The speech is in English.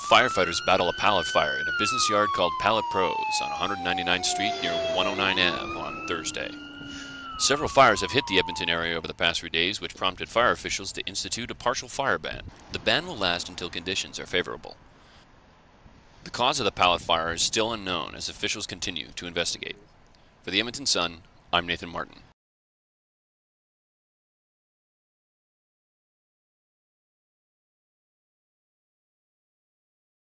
Firefighters battle a pallet fire in a business yard called Pallet Pros on 199th Street near 109 Ave on Thursday. Several fires have hit the Edmonton area over the past few days, which prompted fire officials to institute a partial fire ban. The ban will last until conditions are favorable. The cause of the pallet fire is still unknown as officials continue to investigate. For the Edmonton Sun, I'm Nathan Martin.